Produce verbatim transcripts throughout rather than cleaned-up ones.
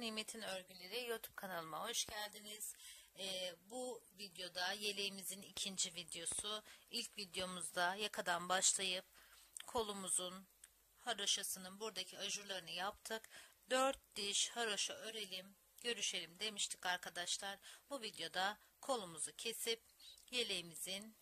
Nimet'in Örgüleri YouTube kanalıma hoş geldiniz. Ee, bu videoda yeleğimizin ikinci videosu. İlk videomuzda yakadan başlayıp kolumuzun haroşasının buradaki ajurlarını yaptık. dört diş haroşa örelim, görüşelim demiştik arkadaşlar. Bu videoda kolumuzu kesip yeleğimizin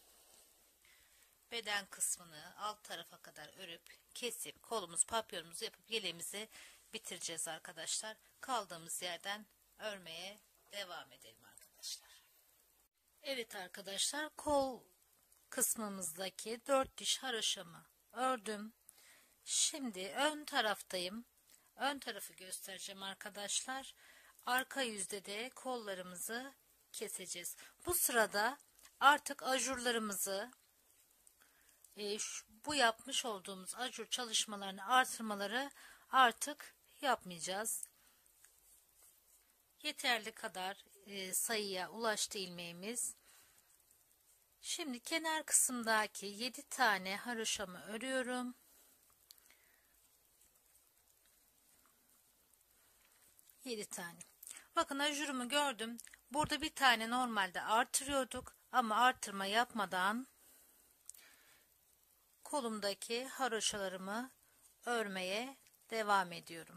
beden kısmını alt tarafa kadar örüp kesip kolumuz papyonumuzu yapıp yeleğimizi bitireceğiz arkadaşlar. Kaldığımız yerden örmeye devam edelim arkadaşlar. Evet arkadaşlar, kol kısmımızdaki dört diş haroşamı ördüm. Şimdi ön taraftayım. Ön tarafı göstereceğim arkadaşlar. Arka yüzde de kollarımızı keseceğiz. Bu sırada artık ajurlarımızı e, şu, bu yapmış olduğumuz ajur çalışmalarını artırmaları artık yapmayacağız. Yeterli kadar e, sayıya ulaştı ilmeğimiz. Şimdi kenar kısımdaki yedi tane haroşamı örüyorum. yedi tane. Bakın ajurumu gördüm. Burada bir tane normalde artırıyorduk ama artırma yapmadan kolumdaki haroşalarımı örmeye devam ediyorum.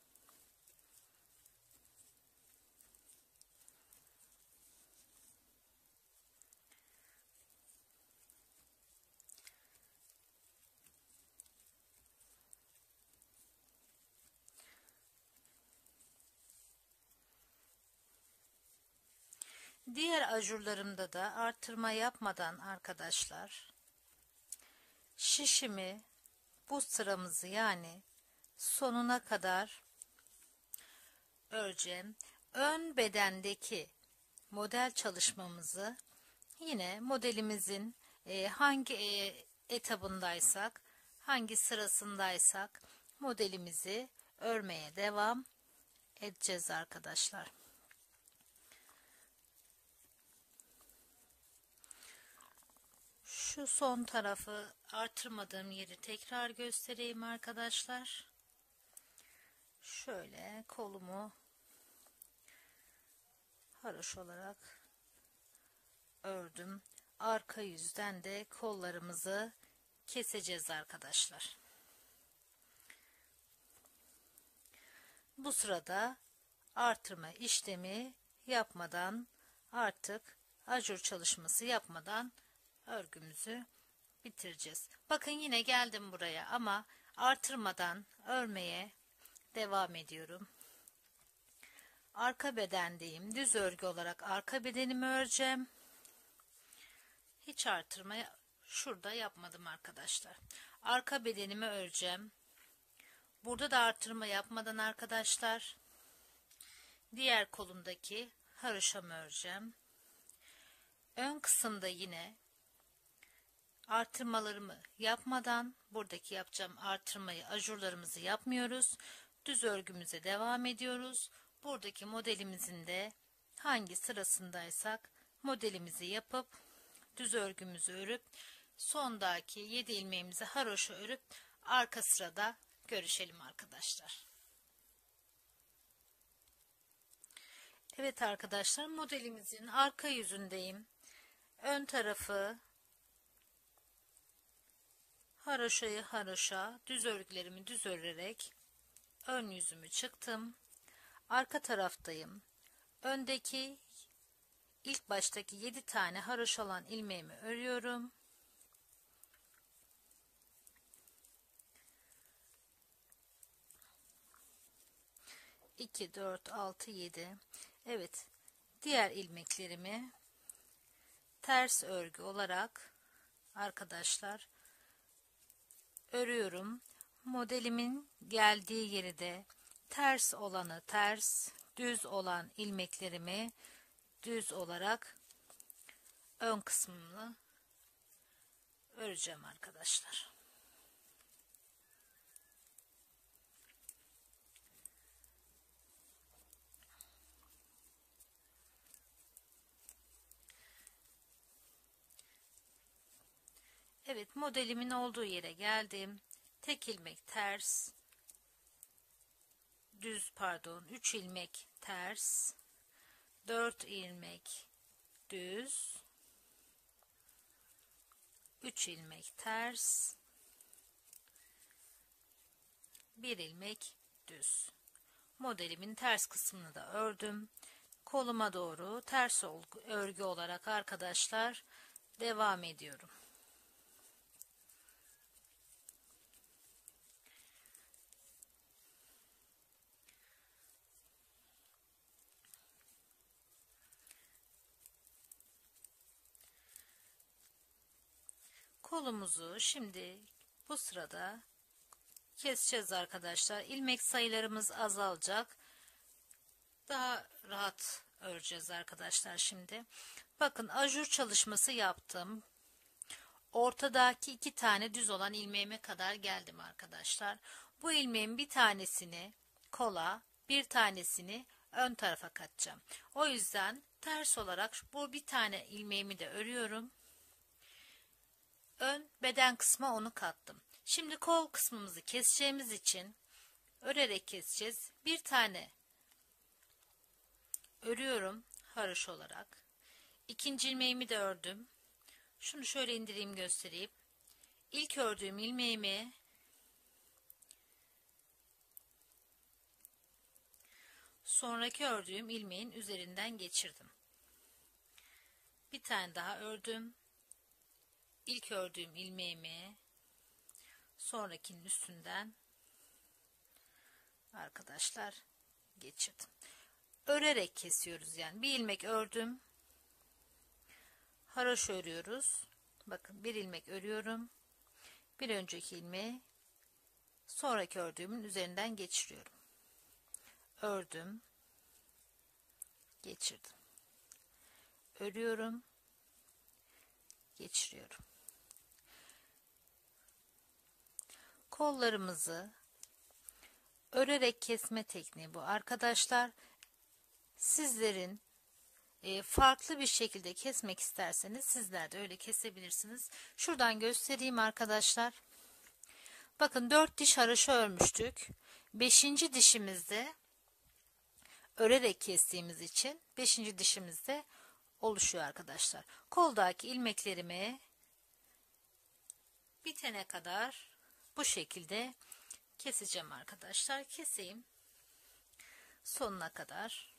Diğer ajurlarımda da artırma yapmadan arkadaşlar şişimi bu sıramızı yani sonuna kadar öreceğim. Ön bedendeki model çalışmamızı yine modelimizin e, hangi e, etabındaysak, hangi sırasındaysak modelimizi örmeye devam edeceğiz arkadaşlar. Şu son tarafı artırmadığım yeri tekrar göstereyim arkadaşlar. Şöyle kolumu haroş olarak ördüm. Arka yüzden de kollarımızı keseceğiz arkadaşlar. Bu sırada artırma işlemi yapmadan, artık ajur çalışması yapmadan örgümüzü bitireceğiz. Bakın yine geldim buraya ama artırmadan örmeye devam ediyorum. Arka bedendeyim. Düz örgü olarak arka bedenimi öreceğim. Hiç artırma şurada yapmadım arkadaşlar. Arka bedenimi öreceğim. Burada da artırma yapmadan arkadaşlar diğer kolumdaki haroşamı öreceğim. Ön kısımda yine artırmalarımı yapmadan buradaki yapacağım artırmayı ajurlarımızı yapmıyoruz. Düz örgümüze devam ediyoruz. Buradaki modelimizin de hangi sırasındaysak modelimizi yapıp düz örgümüzü örüp sondaki yedi ilmeğimizi haroşa örüp arka sırada görüşelim arkadaşlar. Evet arkadaşlar, modelimizin arka yüzündeyim. Ön tarafı haroşayı haroşa, düz örgülerimi düz örerek ön yüzümü çıktım. Arka taraftayım. Öndeki ilk baştaki yedi tane haroşa olan ilmeğimi örüyorum. iki, dört, altı, yedi. Evet. Diğer ilmeklerimi ters örgü olarak arkadaşlar örüyorum. Modelimin geldiği yeri de ters olanı ters, düz olan ilmeklerimi düz olarak ön kısmını öreceğim arkadaşlar. Evet, modelimin olduğu yere geldim. Tek ilmek ters, düz pardon üç ilmek ters, dört ilmek düz, üç ilmek ters, bir ilmek düz. Modelimin ters kısmını da ördüm. Koluma doğru ters örgü olarak arkadaşlar devam ediyorum. Kolumuzu şimdi bu sırada keseceğiz arkadaşlar. İlmek sayılarımız azalacak. Daha rahat öreceğiz arkadaşlar şimdi. Bakın ajur çalışması yaptım. Ortadaki iki tane düz olan ilmeğime kadar geldim arkadaşlar. Bu ilmeğin bir tanesini kola, bir tanesini ön tarafa katacağım. O yüzden ters olarak bu bir tane ilmeğimi de örüyorum. Ön beden kısmı onu kattım. Şimdi kol kısmımızı keseceğimiz için örerek keseceğiz. Bir tane örüyorum haroşa olarak. İkinci ilmeğimi de ördüm. Şunu şöyle indireyim göstereyim. İlk ördüğüm ilmeğimi sonraki ördüğüm ilmeğin üzerinden geçirdim. Bir tane daha ördüm. İlk ördüğüm ilmeğimi sonrakinin üstünden arkadaşlar geçirdim. Örerek kesiyoruz yani. Bir ilmek ördüm. Haroşa örüyoruz. Bakın bir ilmek örüyorum. Bir önceki ilmeği sonraki ördüğümün üzerinden geçiriyorum. Ördüm. Geçirdim. Örüyorum. Geçiriyorum. Kollarımızı örerek kesme tekniği bu arkadaşlar. Sizlerin e, farklı bir şekilde kesmek isterseniz sizler de öyle kesebilirsiniz. Şuradan göstereyim arkadaşlar. Bakın dört diş haroşa örmüştük. beşinci dişimizde örerek kestiğimiz için beşinci dişimizde oluşuyor arkadaşlar. Koldaki ilmeklerimi bitene kadar bu şekilde keseceğim arkadaşlar. Keseyim sonuna kadar.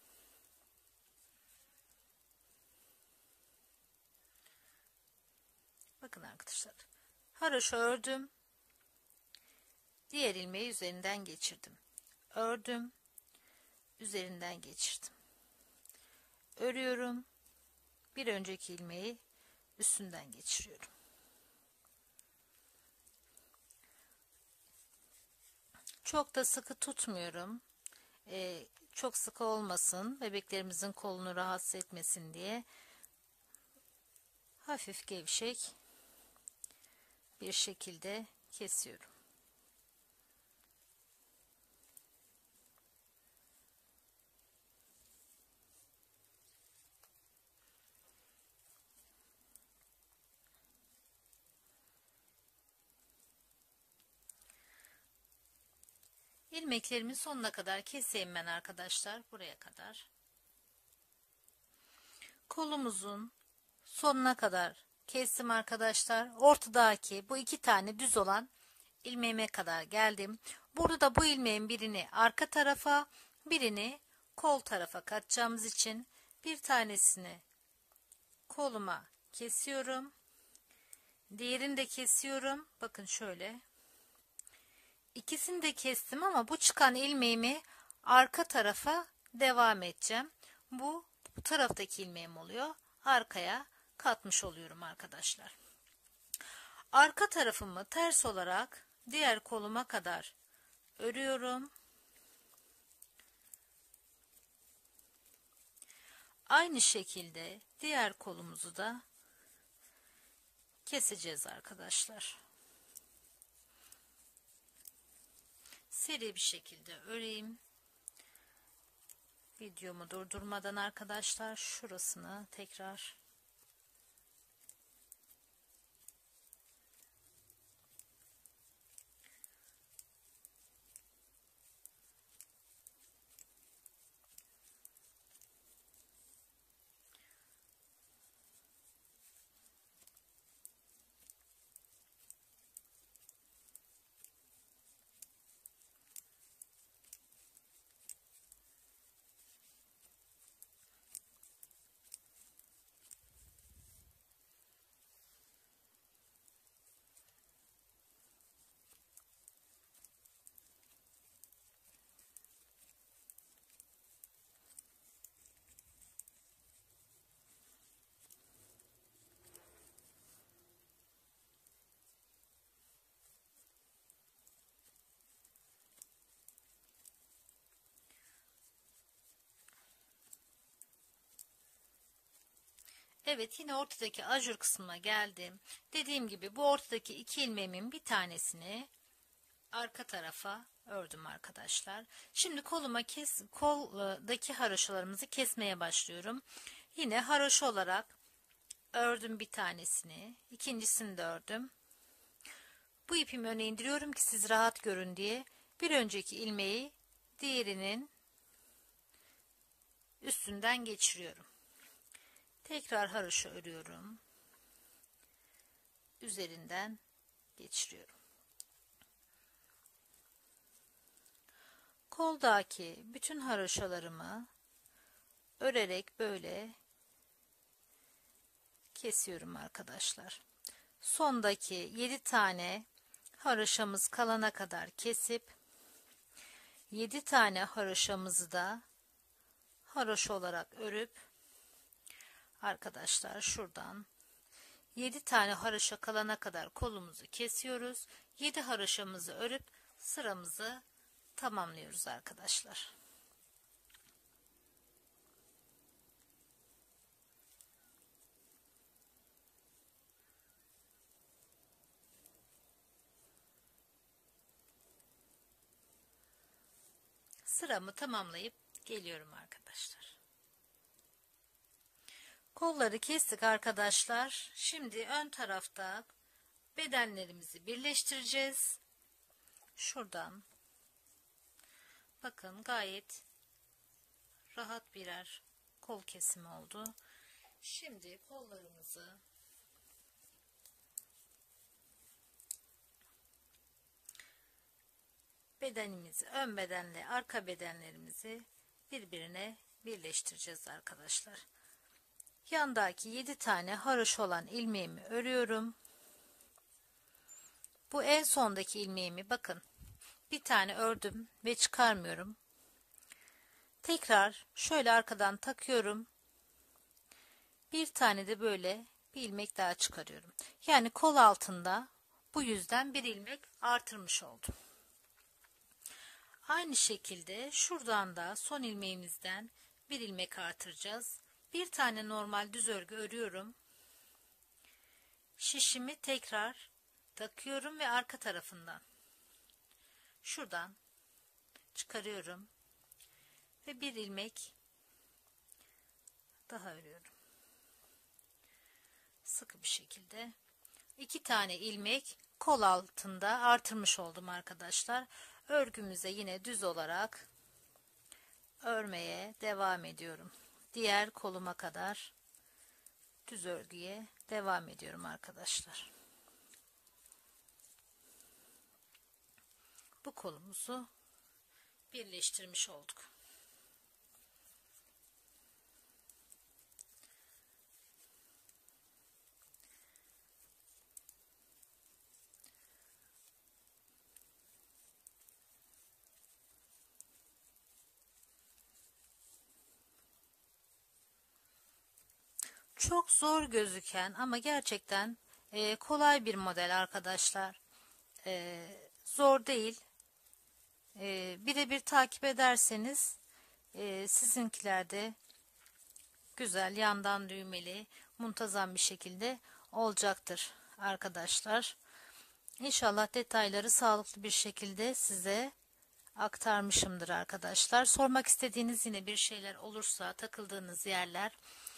Bakın arkadaşlar. Haroşa ördüm. Diğer ilmeği üzerinden geçirdim. Ördüm. Üzerinden geçirdim. Örüyorum. Bir önceki ilmeği üstünden geçiriyorum. Çok da sıkı tutmuyorum. Ee, çok sıkı olmasın. Bebeklerimizin kolunu rahatsız etmesin diye. Hafif gevşek bir şekilde kesiyorum. İlmeklerimin sonuna kadar keseyim ben arkadaşlar. Buraya kadar. Kolumuzun sonuna kadar kestim arkadaşlar. Ortadaki bu iki tane düz olan ilmeğime kadar geldim. Burada da bu ilmeğin birini arka tarafa, birini kol tarafa katacağımız için bir tanesini koluma kesiyorum. Diğerini de kesiyorum. Bakın şöyle. İkisini de kestim ama bu çıkan ilmeğimi arka tarafa devam edeceğim. Bu, bu taraftaki ilmeğim oluyor. Arkaya katmış oluyorum arkadaşlar. Arka tarafımı ters olarak diğer koluma kadar örüyorum. Aynı şekilde diğer kolumuzu da keseceğiz arkadaşlar. Seri bir şekilde öreyim. Videomu durdurmadan arkadaşlar şurasını tekrar Evet, yine ortadaki ajur kısmına geldim. Dediğim gibi bu ortadaki iki ilmeğimin bir tanesini arka tarafa ördüm arkadaşlar. Şimdi koluma kes, koldaki haroşalarımızı kesmeye başlıyorum. Yine haroşa olarak ördüm bir tanesini, ikincisini de ördüm. Bu ipimi öne indiriyorum ki siz rahat görün diye. Bir önceki ilmeği diğerinin üstünden geçiriyorum. Tekrar haroşa örüyorum. Üzerinden geçiriyorum. Koldaki bütün haroşalarımı örerek böyle kesiyorum arkadaşlar. Sondaki yedi tane haroşamız kalana kadar kesip yedi tane haroşamızı da haroşa olarak örüp arkadaşlar şuradan yedi tane haroşa kalana kadar kolumuzu kesiyoruz. yedi haroşamızı örüp sıramızı tamamlıyoruz arkadaşlar. Sıramı tamamlayıp geliyorum arkadaşlar. Kolları kestik arkadaşlar. Şimdi ön tarafta bedenlerimizi birleştireceğiz. Şuradan bakın gayet rahat birer kol kesimi oldu. Şimdi kollarımızı bedenimizi, ön bedenle arka bedenlerimizi birbirine birleştireceğiz arkadaşlar. Yandaki yedi tane haroşa olan ilmeğimi örüyorum. Bu en sondaki ilmeğimi bakın bir tane ördüm ve çıkarmıyorum. Tekrar şöyle arkadan takıyorum. Bir tane de böyle bir ilmek daha çıkarıyorum. Yani kol altında bu yüzden bir ilmek artırmış oldum. Aynı şekilde şuradan da son ilmeğimizden bir ilmek artıracağız. Bir tane normal düz örgü örüyorum. Şişimi tekrar takıyorum ve arka tarafından şuradan çıkarıyorum ve bir ilmek daha örüyorum. Sıkı bir şekilde iki tane ilmek kol altında artırmış oldum arkadaşlar. Örgümüze yine düz olarak örmeye devam ediyorum. Diğer koluma kadar düz örgüye devam ediyorum arkadaşlar. Bu kolumuzu birleştirmiş olduk. Çok zor gözüken ama gerçekten e, kolay bir model arkadaşlar. E, zor değil. E, birebir takip ederseniz e, sizinkiler de güzel yandan düğmeli muntazam bir şekilde olacaktır arkadaşlar. İnşallah detayları sağlıklı bir şekilde size aktarmışımdır arkadaşlar. Sormak istediğiniz yine bir şeyler olursa, takıldığınız yerler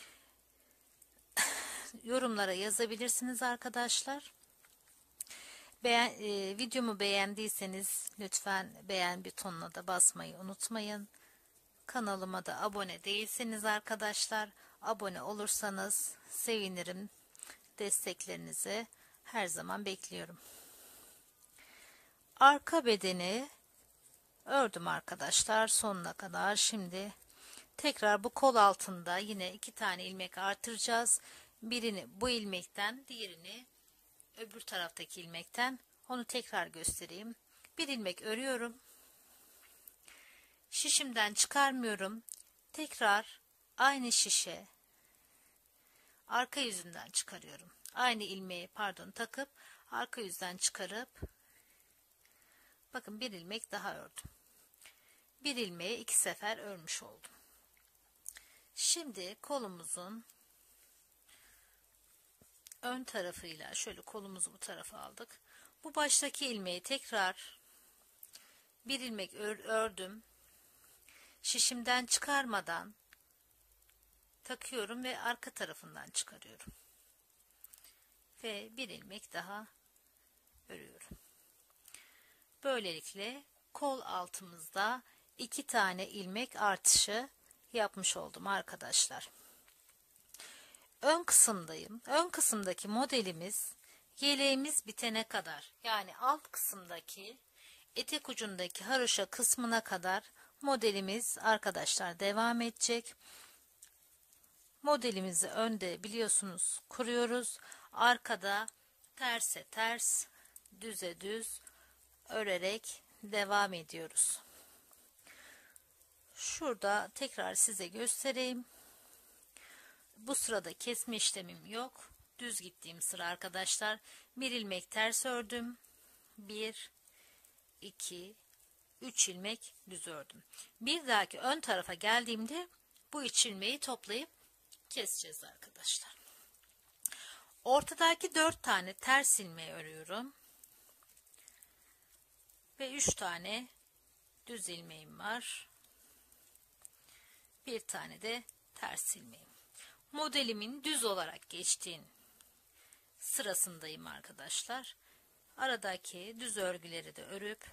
yorumlara yazabilirsiniz arkadaşlar. Beğen, e, videomu beğendiyseniz lütfen beğen butonuna da basmayı unutmayın. Kanalıma da abone değilseniz arkadaşlar abone olursanız sevinirim. Desteklerinizi her zaman bekliyorum. Arka bedeni ördüm arkadaşlar sonuna kadar. Şimdi tekrar bu kol altında yine iki tane ilmek artıracağız. Birini bu ilmekten, diğerini öbür taraftaki ilmekten. Onu tekrar göstereyim. Bir ilmek örüyorum. Şişimden çıkarmıyorum. Tekrar aynı şişe arka yüzünden çıkarıyorum. Aynı ilmeği pardon takıp arka yüzden çıkarıp bakın bir ilmek daha ördüm. Bir ilmeği iki sefer örmüş oldum. Şimdi kolumuzun ön tarafıyla şöyle kolumuzu bu tarafa aldık. Bu baştaki ilmeği tekrar bir ilmek ör, ördüm. Şişimden çıkarmadan takıyorum ve arka tarafından çıkarıyorum. Ve bir ilmek daha örüyorum. Böylelikle kol altımızda iki tane ilmek artışı yapmış oldum arkadaşlar. Ön kısımdayım. Ön kısımdaki modelimiz yeleğimiz bitene kadar, yani alt kısımdaki etek ucundaki haroşa kısmına kadar modelimiz arkadaşlar devam edecek. Modelimizi önde biliyorsunuz kuruyoruz. Arkada terse ters, düze düz örerek devam ediyoruz. Şurada tekrar size göstereyim. Bu sırada kesme işlemim yok. Düz gittiğim sıra arkadaşlar. Bir ilmek ters ördüm. bir, iki, üç ilmek düz ördüm. Bir dahaki ön tarafa geldiğimde bu üç ilmeği toplayıp keseceğiz arkadaşlar. Ortadaki dört tane ters ilmeği örüyorum. Ve üç tane düz ilmeğim var. Bir tane de ters ilmeğim. Modelimin düz olarak geçtiğin sırasındayım arkadaşlar. Aradaki düz örgüleri de örüp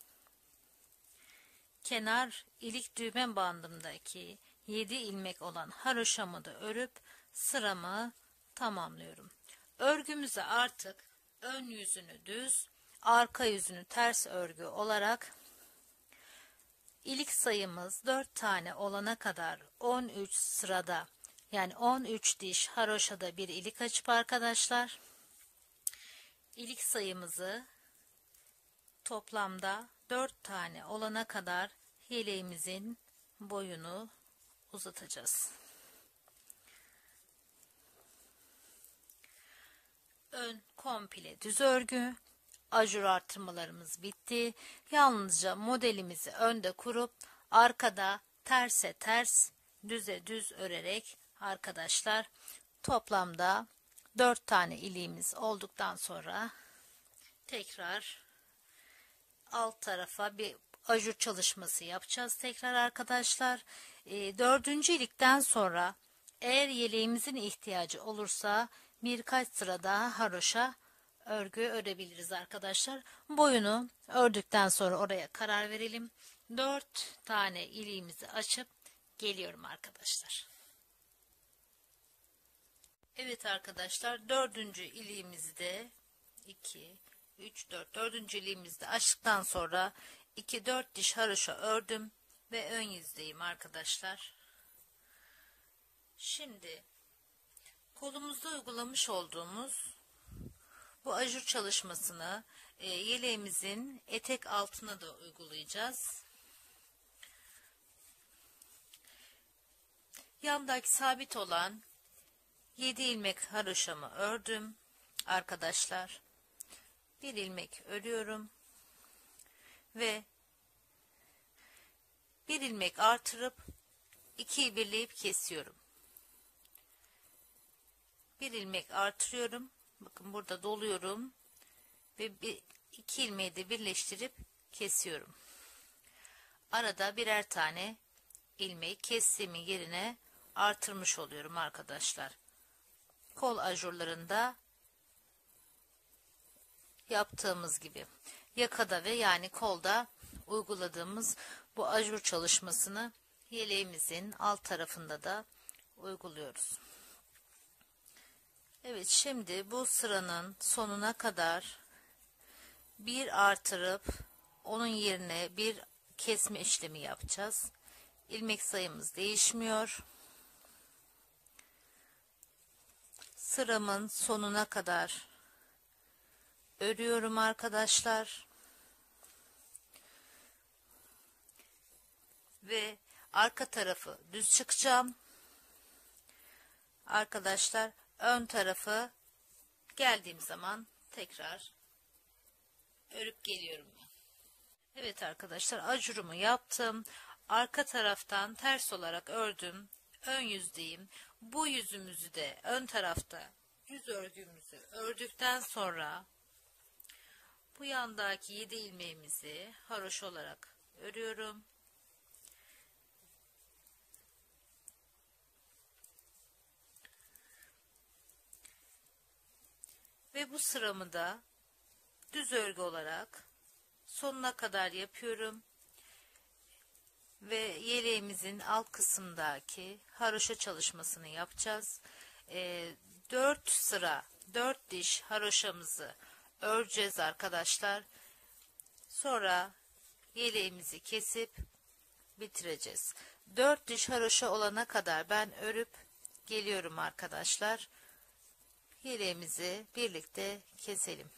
kenar ilik düğme bandımdaki yedi ilmek olan haroşamı da örüp sıramı tamamlıyorum. Örgümüze artık ön yüzünü düz, arka yüzünü ters örgü olarak ilik sayımız dört tane olana kadar on üç sırada, yani on üç diş haroşada bir ilik açıp arkadaşlar ilik sayımızı toplamda dört tane olana kadar yeleğimizin boyunu uzatacağız. Ön komple düz örgü, ajur artırmalarımız bitti. Yalnızca modelimizi önde kurup arkada terse ters, düze düz örerek arkadaşlar toplamda dört tane iliğimiz olduktan sonra tekrar alt tarafa bir ajur çalışması yapacağız tekrar arkadaşlar. E, dördüncü ilikten sonra eğer yeleğimizin ihtiyacı olursa birkaç sıra daha haroşa örgü örebiliriz arkadaşlar. Boyunu ördükten sonra oraya karar verelim. dört tane iliğimizi açıp geliyorum arkadaşlar. Evet arkadaşlar, dördüncü iliğimizi de iki, üç, dört, dördüncü iliğimizi de açtıktan sonra iki dört diş haroşa ördüm ve ön yüzdeyim arkadaşlar. Şimdi kolumuzda uygulamış olduğumuz bu ajur çalışmasını e, yeleğimizin etek altına da uygulayacağız. Yandaki sabit olan yedi ilmek haroşamı ördüm arkadaşlar. Bir ilmek örüyorum ve bir ilmek artırıp ikiyi birleyip kesiyorum. Bir ilmek artırıyorum. Bakın burada doluyorum ve bir, iki ilmeği de birleştirip kesiyorum. Arada birer tane ilmeği kestiğimin yerine artırmış oluyorum arkadaşlar. Kol ajurlarında yaptığımız gibi yakada ve yani kolda uyguladığımız bu ajur çalışmasını yeleğimizin alt tarafında da uyguluyoruz. Evet, şimdi bu sıranın sonuna kadar bir artırıp onun yerine bir kesme işlemi yapacağız. İlmek sayımız değişmiyor. Sıramın sonuna kadar örüyorum arkadaşlar. Ve arka tarafı düz çıkacağım. Arkadaşlar ön tarafı geldiğim zaman tekrar örüp geliyorum. Evet arkadaşlar, ajurumu yaptım. Arka taraftan ters olarak ördüm. Ön yüzdeyim. Bu yüzümüzü de ön tarafta düz örgümüzü ördükten sonra bu yandaki yedi ilmeğimizi haroşa olarak örüyorum. Ve bu sıramı da düz örgü olarak sonuna kadar yapıyorum. Ve yeleğimizin alt kısımdaki haroşa çalışmasını yapacağız. E, dört sıra dört diş haroşamızı öreceğiz arkadaşlar. Sonra yeleğimizi kesip bitireceğiz. dört diş haroşa olana kadar ben örüp geliyorum arkadaşlar. Yeleğimizi birlikte keselim.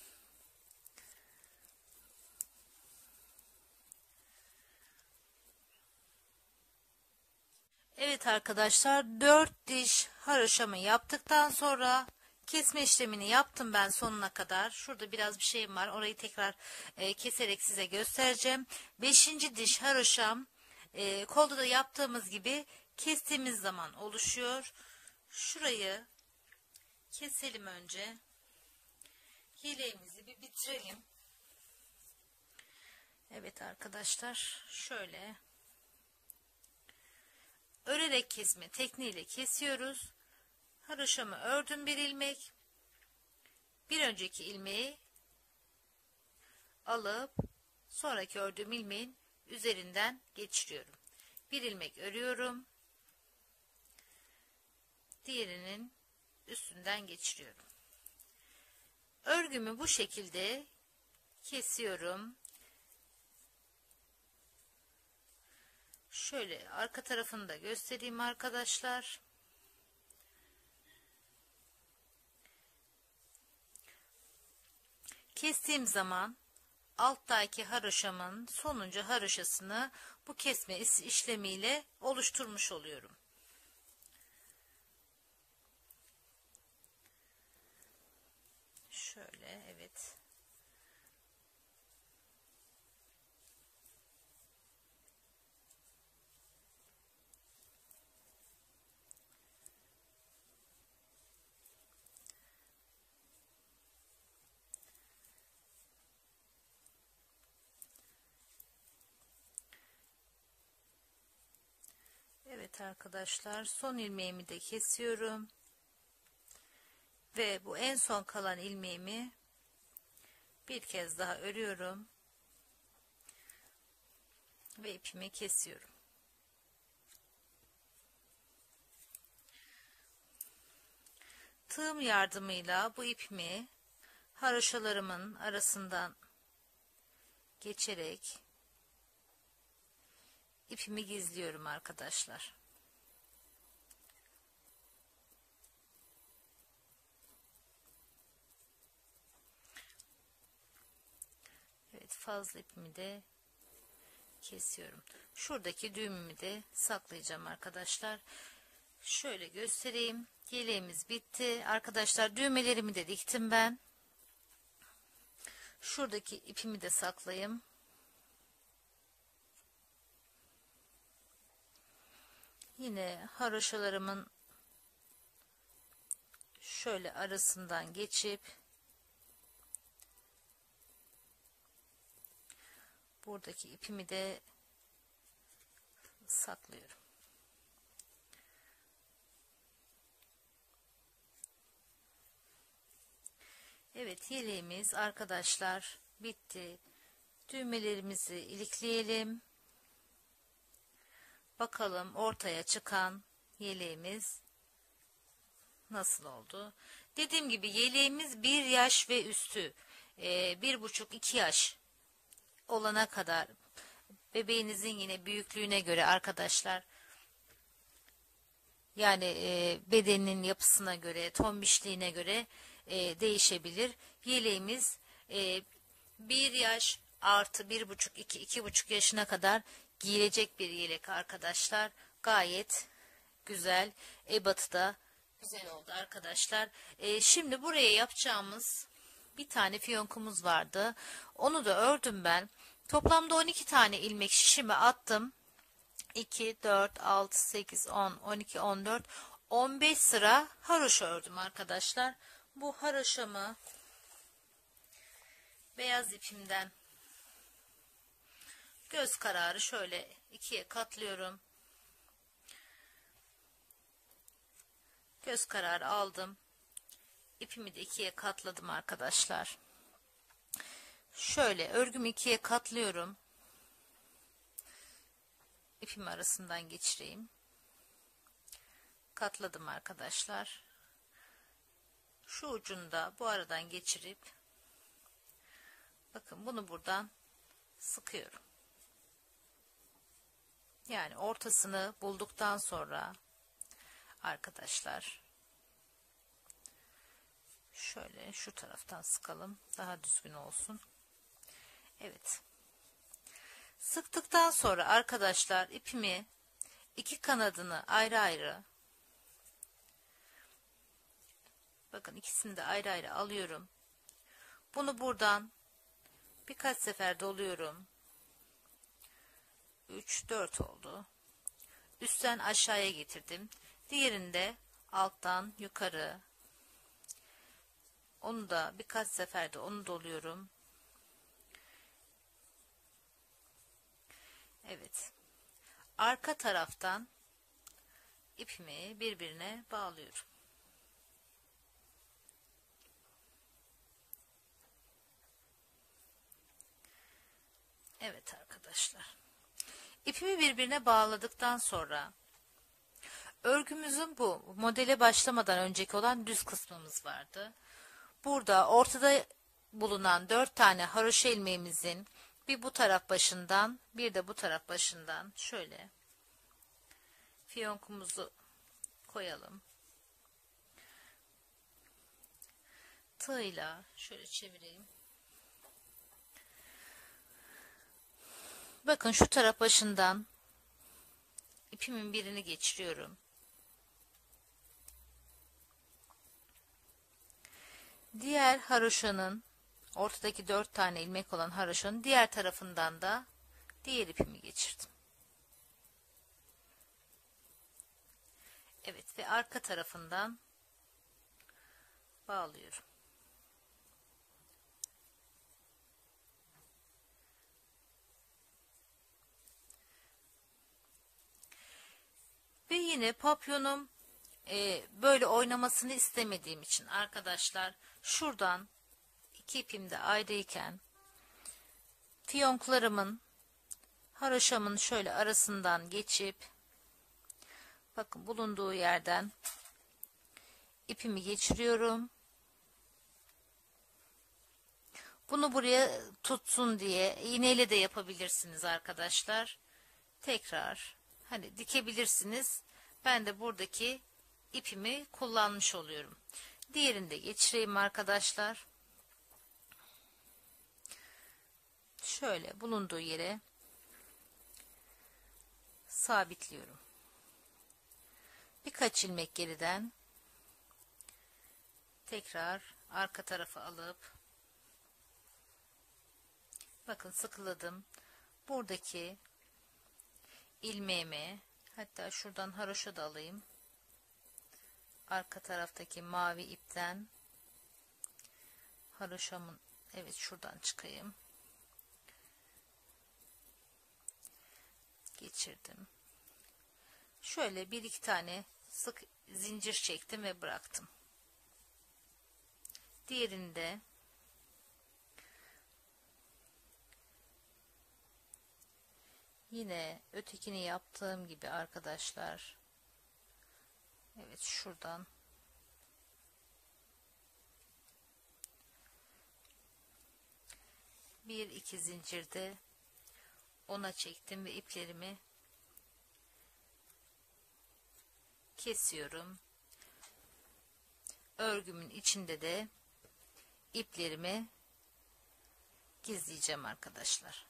Evet arkadaşlar, dört diş haroşamı yaptıktan sonra kesme işlemini yaptım ben sonuna kadar. Şurada biraz bir şeyim var, orayı tekrar e, keserek size göstereceğim. beşinci diş haroşam e, kolda da yaptığımız gibi kestiğimiz zaman oluşuyor. Şurayı keselim önce. Yeleğimizi bir bitirelim. Evet arkadaşlar, şöyle örerek kesme tekniğiyle kesiyoruz. Haroşamı ördüm bir ilmek. Bir önceki ilmeği alıp sonraki ördüğüm ilmeğin üzerinden geçiriyorum. Bir ilmek örüyorum. Diğerinin üstünden geçiriyorum. Örgümü bu şekilde kesiyorum. Şöyle arka tarafını da göstereyim arkadaşlar. Kestiğim zaman alttaki haroşamın sonuncu haroşasını bu kesme işlemiyle oluşturmuş oluyorum. Şöyle, evet. Evet arkadaşlar, son ilmeğimi de kesiyorum. Ve bu en son kalan ilmeğimi bir kez daha örüyorum. Ve ipimi kesiyorum. Tığım yardımıyla bu ipimi haroşalarımın arasından geçerek ipimi gizliyorum arkadaşlar. Evet, fazla ipimi de kesiyorum. Şuradaki düğümümü de saklayacağım arkadaşlar. Şöyle göstereyim. Yeleğimiz bitti. Arkadaşlar, düğmelerimi de diktim ben. Şuradaki ipimi de saklayayım. Yine haroşalarımın şöyle arasından geçip buradaki ipimi de saklıyorum. Evet, yeleğimiz arkadaşlar bitti. Düğmelerimizi ilikleyelim. Bakalım ortaya çıkan yeleğimiz nasıl oldu? Dediğim gibi yeleğimiz bir yaş ve üstü, e, bir buçuk iki yaş olana kadar, bebeğinizin yine büyüklüğüne göre arkadaşlar, yani e, bedeninin yapısına göre, tombişliğine göre e, değişebilir. Yeleğimiz e, bir yaş artı bir buçuk iki iki buçuk yaşına kadar giyilecek bir yelek arkadaşlar. Gayet güzel. Ebatı da güzel oldu arkadaşlar. E, şimdi buraya yapacağımız bir tane fiyonkumuz vardı. Onu da ördüm ben. Toplamda on iki tane ilmek şişime attım. iki, dört, altı, sekiz, on, on iki, on dört, on beş sıra haroşa ördüm arkadaşlar. Bu haroşamı beyaz ipimden göz kararı şöyle ikiye katlıyorum. Göz kararı aldım. İpimi de ikiye katladım arkadaşlar. Şöyle örgümü ikiye katlıyorum. İpimi arasından geçireyim. Katladım arkadaşlar. Şu ucunu da bu aradan geçirip bakın bunu buradan sıkıyorum. Yani ortasını bulduktan sonra arkadaşlar şöyle şu taraftan sıkalım, daha düzgün olsun. Evet. Sıktıktan sonra arkadaşlar ipimi iki kanadını ayrı ayrı, bakın ikisini de ayrı ayrı alıyorum. Bunu buradan birkaç sefer doluyorum. üç dört oldu. Üstten aşağıya getirdim. Diğerinde alttan yukarı. Onu da birkaç seferde onu doluyorum. Evet. Arka taraftan ipimi birbirine bağlıyorum. Evet arkadaşlar. İpimi birbirine bağladıktan sonra örgümüzün bu modele başlamadan önceki olan düz kısmımız vardı. Burada ortada bulunan dört tane haroşa ilmeğimizin bir bu taraf başından bir de bu taraf başından şöyle fiyonkumuzu koyalım. Tığla şöyle çevireyim. Bakın şu taraf başından ipimin birini geçiriyorum. Diğer haroşanın ortadaki dört tane ilmek olan haroşanın diğer tarafından da diğer ipimi geçirdim. Evet ve arka tarafından bağlıyorum. Ve yine papyonum e, böyle oynamasını istemediğim için arkadaşlar şuradan iki ipim de ayrıyken fiyonklarımın haroşamın şöyle arasından geçip bakın bulunduğu yerden ipimi geçiriyorum. Bunu buraya tutsun diye iğneyle de yapabilirsiniz arkadaşlar. Tekrar hani dikebilirsiniz. Ben de buradaki ipimi kullanmış oluyorum. Diğerini de geçireyim arkadaşlar. Şöyle bulunduğu yere sabitliyorum. Birkaç ilmek geriden tekrar arka tarafa alıp bakın sıkıladım. Buradaki ilmeğimi hatta şuradan haroşa da alayım. Arka taraftaki mavi ipten haroşamın evet şuradan çıkayım. Geçirdim. Şöyle bir iki tane sık zincir çektim ve bıraktım. Diğerinde yine ötekini yaptığım gibi arkadaşlar. Evet şuradan bir iki zincirde ona çektim ve iplerimi kesiyorum. Örgümün içinde de iplerimi gizleyeceğim arkadaşlar.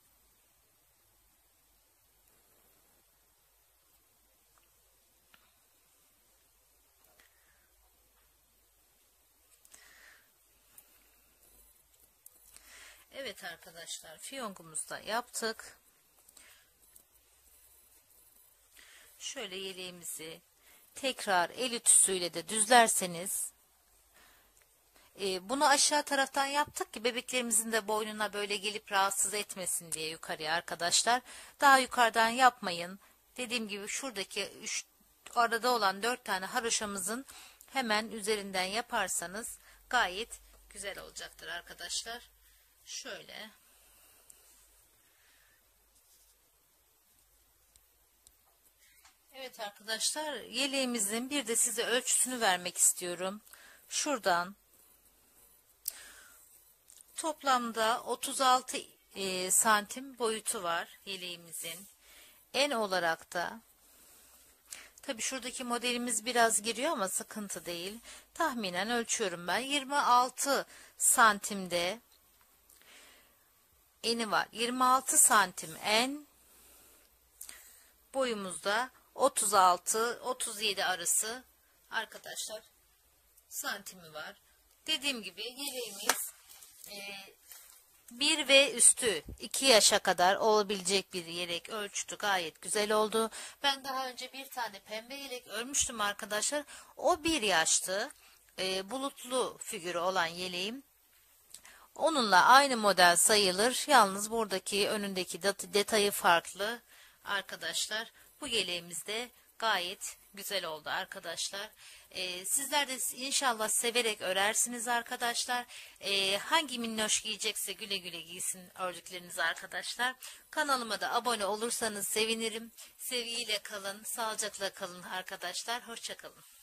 Evet arkadaşlar, fiyonkumuzu da yaptık. Şöyle yeleğimizi tekrar el ütüsüyle de düzlerseniz, e, bunu aşağı taraftan yaptık ki bebeklerimizin de boynuna böyle gelip rahatsız etmesin diye yukarıya arkadaşlar. Daha yukarıdan yapmayın. Dediğim gibi şuradaki üç, arada olan dört tane haroşamızın hemen üzerinden yaparsanız gayet güzel olacaktır arkadaşlar. Şöyle. Evet arkadaşlar, yeleğimizin bir de size ölçüsünü vermek istiyorum. Şuradan toplamda otuz altı e, santim boyutu var yeleğimizin. En olarak da tabi şuradaki modelimiz biraz giriyor ama sıkıntı değil. Tahminen ölçüyorum ben. yirmi altı santimde eni var. yirmi altı santim en, boyumuzda otuz altı otuz yedi arası arkadaşlar santimi var. Dediğim gibi yeleğimiz e, bir ve üstü iki yaşa kadar olabilecek bir yelek ölçtü. Gayet güzel oldu. Ben daha önce bir tane pembe yelek örmüştüm arkadaşlar. O bir yaştı. E, bulutlu figürü olan yeleğim. Onunla aynı model sayılır. Yalnız buradaki önündeki detayı farklı arkadaşlar. Bu yeleğimiz de gayet güzel oldu arkadaşlar. Ee, sizler de inşallah severek örersiniz arkadaşlar. Ee, hangi minnoş giyecekse güle güle giysin ördüklerinizi arkadaşlar. Kanalıma da abone olursanız sevinirim. Sevgiyle kalın, sağlıcakla kalın arkadaşlar. Hoşça kalın.